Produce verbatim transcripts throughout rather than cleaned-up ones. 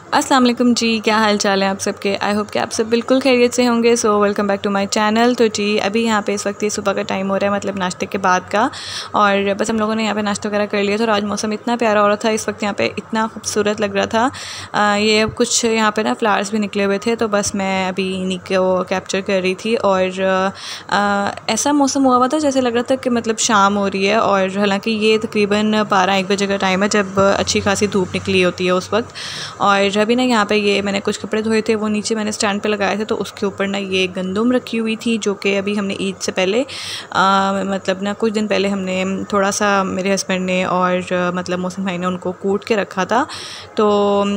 अस्सलाम वालेकुम जी, क्या हाल चाल है आप सबके। आई होप कि आप सब बिल्कुल खैरियत से होंगे। So welcome back to my channel. तो जी अभी यहाँ पे इस वक्त ये सुबह का टाइम हो रहा है, मतलब नाश्ते के बाद का, और बस हम लोगों ने यहाँ पे नाश्ता वगैरह कर लिया था। और आज मौसम इतना प्यारा हो रहा था, इस वक्त यहाँ पे इतना खूबसूरत लग रहा था। आ, ये कुछ यहाँ पे ना फ्लावर्स भी निकले हुए थे, तो बस मैं अभी इन्हीं को कैप्चर कर रही थी। और आ, ऐसा मौसम हुआ हुआ था जैसे लग रहा था कि मतलब शाम हो रही है, और हालाँकि ये तकरीबन बारह एक बजे का टाइम है जब अच्छी खासी धूप निकली होती है उस वक्त। और अभी ना यहाँ पे ये मैंने कुछ कपड़े धोए थे, वो नीचे मैंने स्टैंड पे लगाए थे, तो उसके ऊपर ना ये गंदम रखी हुई थी, जो कि अभी हमने ईद से पहले आ, मतलब ना कुछ दिन पहले हमने थोड़ा सा मेरे हस्बैंड ने और आ, मतलब मौसम भाई ने उनको कूट के रखा था। तो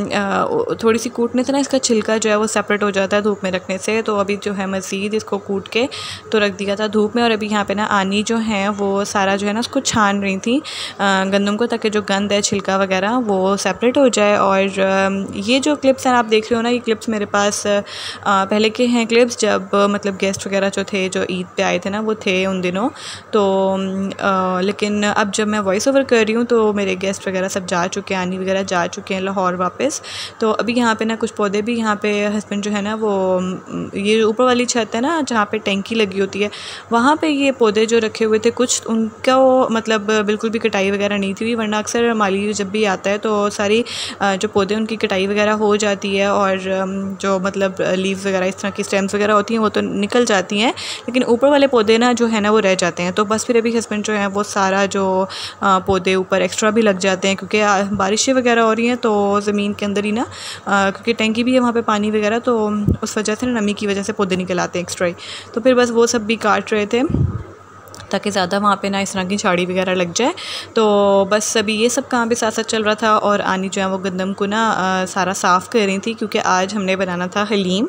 आ, थोड़ी सी कूटने से ना इसका छिलका जो है वो सेपरेट हो जाता है धूप में रखने से। तो अभी जो है मज़ीद इसको कूट के तो रख दिया था धूप में। और अभी यहाँ पे ना आनी जो है वो सारा जो है ना उसको छान रही थी गंदम को, ताकि जो गंद है छिलका वगैरह वो सेपरेट हो जाए। और ये जो क्लिप्स हैं आप देख रहे हो ना, ये क्लिप्स मेरे पास आ, पहले के हैं क्लिप्स, जब मतलब गेस्ट वगैरह जो थे जो ईद पे आए थे ना वो थे उन दिनों। तो आ, लेकिन अब जब मैं वॉइस ओवर कर रही हूँ तो मेरे गेस्ट वगैरह सब जा चुके हैं, आनी वगैरह जा चुके हैं लाहौर वापस। तो अभी यहाँ पे ना कुछ पौधे भी, यहाँ पे हस्बैंड जो है ना वो ये ऊपर वाली छत है ना जहाँ पे टैंकी लगी होती है, वहाँ पे ये पौधे जो रखे हुए थे कुछ, उनका मतलब बिल्कुल भी कटाई वगैरह नहीं थी, वरना अक्सर माली जब भी आता है तो सारी जो पौधे उनकी कटाई वगैरह हो जाती है। और जो मतलब लीव्स वगैरह इस तरह की स्टेम्स वगैरह होती हैं वो तो निकल जाती हैं, लेकिन ऊपर वाले पौधे ना जो है ना वो रह जाते हैं। तो बस फिर अभी हस्बैंड जो है वो सारा जो पौधे ऊपर एक्स्ट्रा भी लग जाते हैं, क्योंकि बारिशें वगैरह हो रही हैं तो ज़मीन के अंदर ही ना, क्योंकि टैंकी भी है वहाँ पे पानी वगैरह, तो उस वजह से ना नमी की वजह से पौधे निकल आते हैं एक्स्ट्रा ही। तो फिर बस वो सब भी काट रहे थे ताकि ज़्यादा वहाँ पे ना इस तरह की झाड़ी वगैरह लग जाए। तो बस अभी ये सब काम भी साथ साथ चल रहा था। और आनी जो है वो गंदम को ना आ, सारा साफ़ कर रही थी, क्योंकि आज हमने बनाना था हलीम।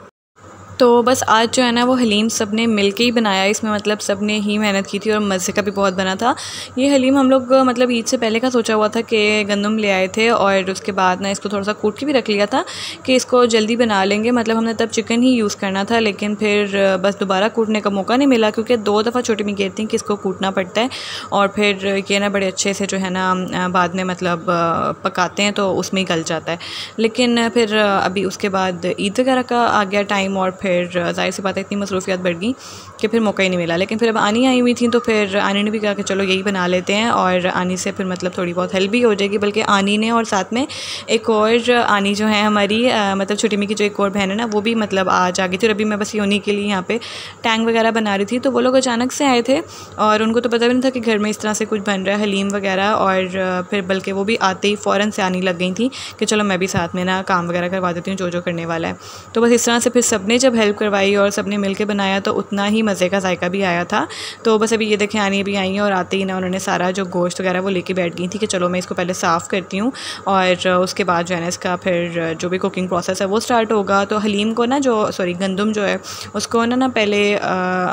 तो बस आज जो है ना वो हलीम सब ने मिल के ही बनाया, इसमें मतलब सब ने ही मेहनत की थी और मज़े का भी बहुत बना था। ये हलीम हम लोग मतलब ईद से पहले का सोचा हुआ था कि गंदम ले आए थे, और उसके बाद ना इसको थोड़ा सा कूट के भी रख लिया था कि इसको जल्दी बना लेंगे। मतलब हमने तब चिकन ही यूज़ करना था, लेकिन फिर बस दोबारा कूटने का मौका नहीं मिला, क्योंकि दो दफ़ा छोटी में गिरती थी कि इसको कूटना पड़ता है, और फिर ये ना बड़े अच्छे से जो है ना बाद में मतलब पकाते हैं तो उसमें ही गल जाता है। लेकिन फिर अभी उसके बाद ईद वगैरह का आ गया टाइम, और फिर ज़ाहिर सी बात है इतनी मसरूफियत बढ़ गई कि फिर मौका ही नहीं मिला। लेकिन फिर अब आनी आई हुई थी तो फिर आनी ने भी कहा कि चलो यही बना लेते हैं, और आनी से फिर मतलब थोड़ी बहुत हेल्प भी हो जाएगी। बल्कि आनी ने और साथ में एक और आनी जो है हमारी आ, मतलब छोटी मी की जो एक और बहन है ना वो भी मतलब आज आ गई थी। और अभी मैं बस उन्हीं के लिए यहाँ पे टैंक वगैरह बना रही थी, तो वो लोग अचानक से आए थे और उनको तो पता भी नहीं था कि घर में इस तरह से कुछ बन रहा है हलीम वगैरह। और फिर बल्कि वो भी आते ही फ़ौरन से आनी लग गई थी कि चलो मैं भी साथ में ना काम वगैरह करवा देती हूँ जो जो करने वाला है। तो बस इस तरह से फिर सब ने जब हेल्प करवाई और सब ने मिल के बनाया तो उतना ही मज़े का जायका भी आया था। तो बस अभी ये देखें आनी भी आई हैं, और आते ही ना उन्होंने सारा जो गोश्त वगैरह वो लेके बैठ गई थी कि चलो मैं इसको पहले साफ़ करती हूँ, और उसके बाद जो है ना इसका फिर जो भी कुकिंग प्रोसेस है वो स्टार्ट होगा। तो हलीम को ना जो सॉरी गंदम जो है उसको ना ना पहले आ,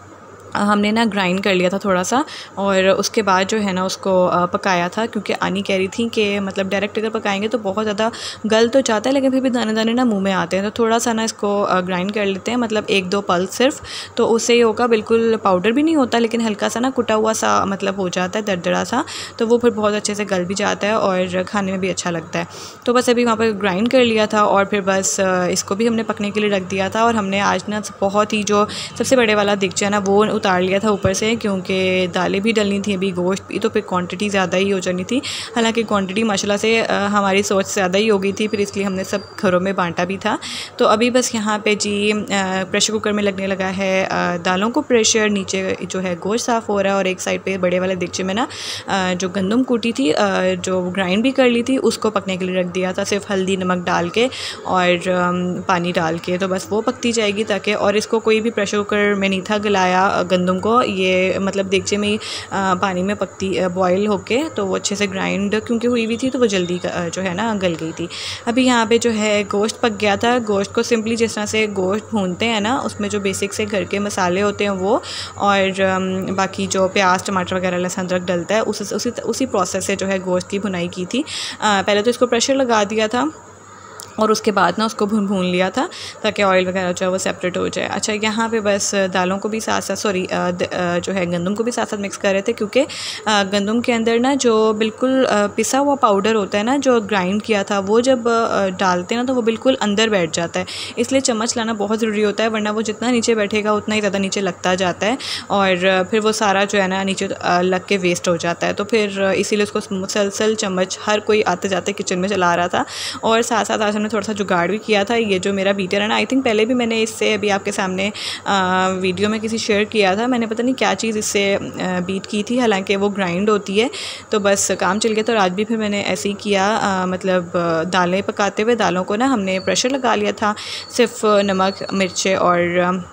हमने ना ग्राइंड कर लिया था थोड़ा सा, और उसके बाद जो है ना उसको पकाया था, क्योंकि आनी कह रही थी कि मतलब डायरेक्ट अगर पकाएंगे तो बहुत ज़्यादा गल तो जाता है, लेकिन फिर भी दाने दाने ना मुंह में आते हैं। तो थोड़ा सा ना इसको ग्राइंड कर लेते हैं, मतलब एक दो पल सिर्फ, तो उससे ही होगा। बिल्कुल पाउडर भी नहीं होता, लेकिन हल्का सा ना कुटा हुआ सा मतलब हो जाता है, दरदरा सा, तो वो फिर बहुत अच्छे से गल भी जाता है और खाने में भी अच्छा लगता है। तो बस अभी वहाँ पर ग्राइंड कर लिया था, और फिर बस इसको भी हमने पकने के लिए रख दिया था। और हमने आज ना बहुत ही जो सबसे बड़े वाला दिखचा है ना वो उतार लिया था ऊपर से, क्योंकि दालें भी डलनी थी अभी, गोश्त भी, तो फिर क्वांटिटी ज़्यादा ही हो जानी थी। हालांकि क्वांटिटी माशाल्लाह से आ, हमारी सोच से ज़्यादा ही हो गई थी, फिर इसलिए हमने सब घरों में बांटा भी था। तो अभी बस यहाँ पे जी प्रेशर कुकर में लगने लगा है आ, दालों को प्रेशर, नीचे जो है गोश्त साफ़ हो रहा है, और एक साइड पर बड़े वाले दिखचे में ना आ, जो गंदम कूटी थी आ, जो ग्राइंड भी कर ली थी उसको पकने के लिए रख दिया था, सिर्फ हल्दी नमक डाल के और आ, पानी डाल के। तो बस वो पकती जाएगी ताकि, और इसको कोई भी प्रेशर कुकर में नहीं था गलाया गंदम को, ये मतलब देगचे में ही पानी में पकती बॉयल होके, तो वो अच्छे से ग्राइंड क्योंकि हुई हुई थी तो वो जल्दी जो है ना गल गई थी। अभी यहाँ पे जो है गोश्त पक गया था। गोश्त को सिंपली जिस तरह से गोश्त भूनते हैं ना, उसमें जो बेसिक से घर के मसाले होते हैं वो, और बाकी जो प्याज टमाटर वगैरह लहसुन अदरक डलता है उस उसी उसी प्रोसेस से जो है गोश्त की भुनाई की थी। पहले तो इसको प्रेशर लगा दिया था, और उसके बाद ना उसको भून भून लिया था ताकि ऑयल वगैरह जो है वो सेपरेट हो जाए। अच्छा, यहाँ पे बस दालों को भी साथ साथ सॉरी जो है गंदम को भी साथ साथ मिक्स कर रहे थे, क्योंकि गंदम के अंदर ना जो बिल्कुल पिसा हुआ पाउडर होता है ना, जो ग्राइंड किया था, वो जब डालते हैं ना तो वो बिल्कुल अंदर बैठ जाता है। इसलिए चम्मच लाना बहुत ज़रूरी होता है, वरना वो जितना नीचे बैठेगा उतना ही ज़्यादा नीचे लगता जाता है और फिर वो सारा जो है ना नीचे लग के वेस्ट हो जाता है। तो फिर इसीलिए उसको मुसलसल चम्मच हर कोई आते जाते किचन में चला रहा था। और साथ साथ आज हमने थोड़ा सा जुगाड़ भी किया था। ये जो मेरा बीटर है ना, आई थिंक पहले भी मैंने इससे अभी आपके सामने आ, वीडियो में किसी शेयर किया था, मैंने पता नहीं क्या चीज़ इससे बीट की थी, हालांकि वो ग्राइंड होती है। तो बस काम चल गया था और आज भी फिर मैंने ऐसे ही किया। आ, मतलब दालें पकाते हुए दालों को ना हमने प्रेशर लगा लिया था, सिर्फ नमक मिर्चें और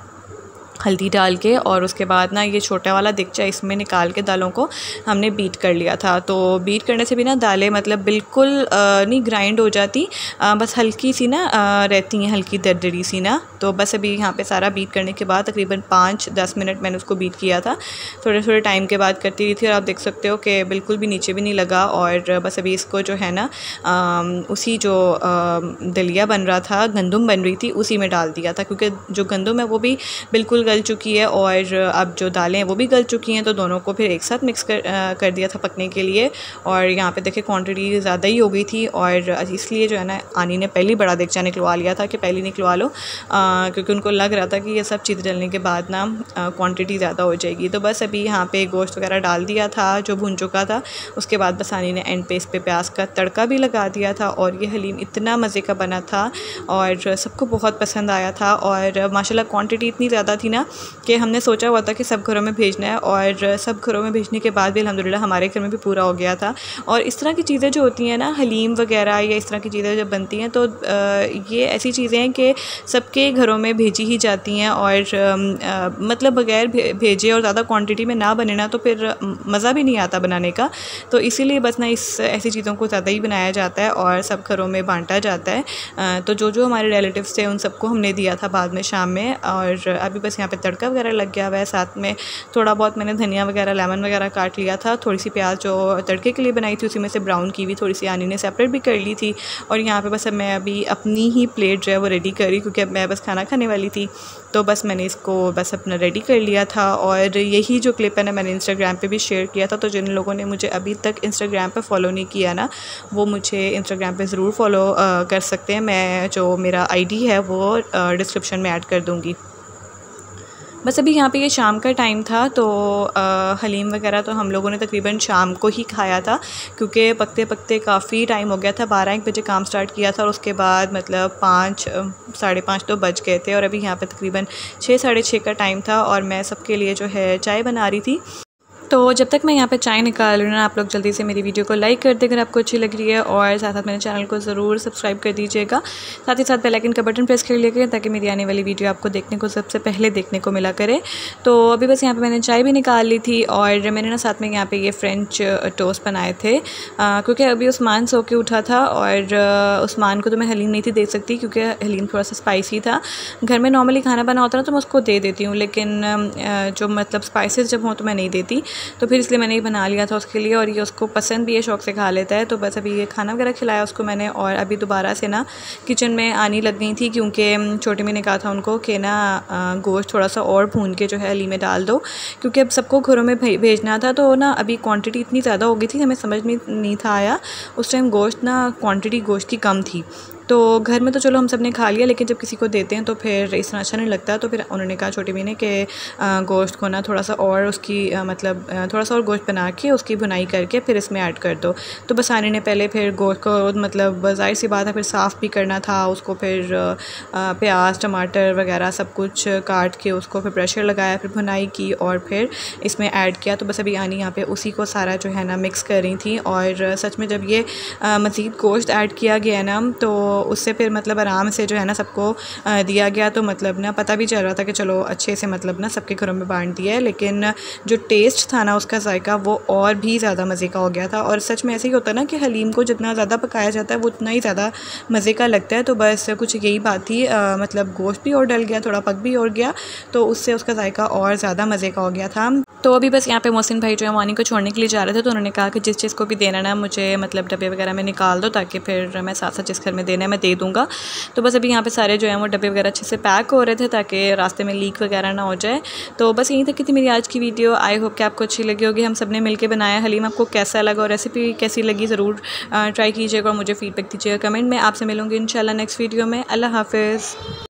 हल्दी डाल के, और उसके बाद ना ये छोटा वाला दिगचा इसमें निकाल के दालों को हमने बीट कर लिया था। तो बीट करने से भी ना दालें मतलब बिल्कुल नहीं ग्राइंड हो जाती, आ, बस हल्की सी ना आ, रहती हैं, हल्की दरदरी सी ना। तो बस अभी यहाँ पे सारा बीट करने के बाद तकरीबन पाँच दस मिनट मैंने उसको बीट किया था, थोड़े थोड़े टाइम के बाद करती रही थी। और आप देख सकते हो कि बिल्कुल भी नीचे भी नहीं लगा। और बस अभी इसको जो है ना आ, उसी जो आ, दलिया बन रहा था, गंदम बन रही थी, उसी में डाल दिया था, क्योंकि जो गंदम है वो भी बिल्कुल गल चुकी है और अब जो दालें हैं वो भी गल चुकी हैं। तो दोनों को फिर एक साथ मिक्स कर आ, कर दिया था पकने के लिए। और यहाँ पे देखिए क्वांटिटी ज़्यादा ही हो गई थी, और इसलिए जो है ना आनी ने पहली बड़ा देगचा निकलवा लिया था कि पहले निकलवा लो, आ, क्योंकि उनको लग रहा था कि ये सब चीज़ डलने के बाद ना क्वांटिटी ज़्यादा हो जाएगी। तो बस अभी यहाँ पे गोश्त वगैरह डाल दिया था जो भुन चुका था। उसके बाद बस आनी ने एंड पे इस पे प्याज का तड़का भी लगा दिया था। और ये हलीम इतना मज़े का बना था और सबको बहुत पसंद आया था। और माशाल्लाह क्वांटिटी इतनी ज़्यादा थी ना कि हमने सोचा हुआ था कि सब घरों में भेजना है, और सब घरों में भेजने के बाद भी अल्हम्दुलिल्लाह हमारे घर में भी पूरा हो गया था। और इस तरह की चीज़ें जो होती हैं ना, हलीम वगैरह या इस तरह की चीज़ें जब बनती हैं, तो ये ऐसी चीज़ें हैं कि सबके घरों में भेजी ही जाती हैं। और मतलब बग़ैर भेजे और ज़्यादा क्वांटिटी में ना बने ना तो फिर मज़ा भी नहीं आता बनाने का। तो इसीलिए बस ना इस ऐसी चीज़ों को ज़्यादा ही बनाया जाता है और सब घरों में बांटा जाता है। तो जो जो हमारे रिलेटिव्स थे उन सबको हमने दिया था बाद में शाम में। और अभी बस यहाँ पे तड़का वगैरह लग गया हुआ है, साथ में थोड़ा बहुत मैंने धनिया वगैरह लेमन वगैरह काट लिया था। थोड़ी सी प्याज जो तड़के के लिए बनाई थी उसी में से ब्राउन की हुई थोड़ी सी आनी ने सेपरेट भी कर ली थी। और यहाँ पे बस अब मैं अभी अपनी ही प्लेट जो है वो रेडी करी, क्योंकि अब मैं बस खाना खाने वाली थी। तो बस मैंने इसको बस अपना रेडी कर लिया था। और यही जो क्लिप है ना मैंने इंस्टाग्राम पे भी शेयर किया था। तो जिन लोगों ने मुझे अभी तक इंस्टाग्राम पे फॉलो नहीं किया ना, वो मुझे इंस्टाग्राम पे ज़रूर फॉलो कर सकते हैं। मैं जो मेरा आईडी है वो डिस्क्रिप्शन में ऐड कर दूँगी। बस अभी यहाँ पे ये शाम का टाइम था, तो आ, हलीम वगैरह तो हम लोगों ने तकरीबन शाम को ही खाया था, क्योंकि पकते पकते काफ़ी टाइम हो गया था। बारह एक बजे काम स्टार्ट किया था और उसके बाद मतलब पाँच साढ़े पाँच तो बज गए थे। और अभी यहाँ पे तकरीबन छः साढ़े छः का टाइम था और मैं सबके लिए जो है चाय बना रही थी। तो जब तक मैं यहाँ पे चाय निकाल रही हूँ ना, आप लोग जल्दी से मेरी वीडियो को लाइक कर दें अगर आपको अच्छी लग रही है, और साथ साथ मेरे चैनल को ज़रूर सब्सक्राइब कर दीजिएगा। साथ ही साथ बेल आइकन का बटन प्रेस कर लीजिएगा ताकि मेरी आने वाली वीडियो आपको देखने को सबसे पहले देखने को मिला करे। तो अभी बस यहाँ पे मैंने चाय भी निकाल ली थी और मैंने ना साथ में यहाँ पे ये फ्रेंच टोस्ट बनाए थे, क्योंकि अभी उस्मान सो के उठा था और उस्मान को तो मैं हलीम नहीं थी दे सकती, क्योंकि हलीम थोड़ा सा स्पाइसी था। घर में नॉर्मली खाना बना होता है ना तो मैं उसको दे देती हूँ, लेकिन जो मतलब स्पाइसेस जब हों तो मैं नहीं देती। तो फिर इसलिए मैंने ये बना लिया था उसके लिए, और ये उसको पसंद भी है, शौक़ से खा लेता है। तो बस अभी ये खाना वगैरह खिलाया उसको मैंने, और अभी दोबारा से ना किचन में आनी लग गई थी, क्योंकि छोटी मी ने कहा था उनको कि ना गोश्त थोड़ा सा और भून के जो है हलीम में डाल दो, क्योंकि अब सबको घरों में भेजना था। तो ना अभी क्वांटिटी इतनी ज़्यादा हो गई थी, हमें समझ में नहीं था आया उस टाइम गोश्त ना क्वांटिटी गोश्त की कम थी। तो घर में तो चलो हम सब ने खा लिया, लेकिन जब किसी को देते हैं तो फिर इस तरह अच्छा नहीं लगता। तो फिर उन्होंने कहा छोटी बहन ने कि गोश्त को ना थोड़ा सा और उसकी आ, मतलब थोड़ा सा और गोश्त बना के उसकी भुनाई करके फिर इसमें ऐड कर दो। तो बस आने ने पहले फिर गोश्त को मतलब ज़ाहिर सी बात है फिर साफ़ भी करना था उसको, फिर प्याज टमाटर वगैरह सब कुछ काट के उसको फिर प्रेशर लगाया, फिर भुनाई की और फिर इसमें ऐड किया। तो बस अभी आनी यहाँ पे उसी को सारा जो है ना मिक्स कर रही थी। और सच में जब ये मज़ीद गोश्त ऐड किया गया ना, तो उससे फिर मतलब आराम से जो है ना सबको दिया गया। तो मतलब ना पता भी चल रहा था कि चलो अच्छे से मतलब ना सबके घरों में बांट दिया है, लेकिन जो टेस्ट था ना उसका जायका वो और भी ज़्यादा मज़े का हो गया था। और सच में ऐसे ही होता है ना कि हलीम को जितना ज़्यादा पकाया जाता है वो उतना ही ज़्यादा मज़े का लगता है। तो बस कुछ यही बात थी, आ, मतलब गोश्त भी और डल गया, थोड़ा पक भी और गया, तो उससे उसका जायका और ज़्यादा मज़े का हो गया था। तो अभी बस यहाँ पे मोहसिन भाई जो है मोनी को छोड़ने के लिए जा रहे थे, तो उन्होंने कहा कि जिस चीज़ को भी देना ना मुझे मतलब डब्बे वगैरह में निकाल दो, ताकि फिर मैं साथ साथ जिस घर में देना है मैं दे दूँगा। तो बस अभी यहाँ पे सारे जो हैं वो डब्बे वगैरह अच्छे से पैक हो रहे थे ताकि रास्ते में लीक वगैरह ना हो जाए। तो बस यहीं तक की थी मेरी आज की वीडियो। आई होप कि आपको अच्छी लगी होगी। हम सब ने मिल के बनाया। हलीम आपको कैसा लगा और रेसिपी कैसी लगी ज़रूर ट्राई कीजिएगा और मुझे फीडबैक दीजिएगा कमेंट में। आपसे मिलूँगी इंशाल्लाह नेक्स्ट वीडियो में। अल्लाह हाफ़िज़।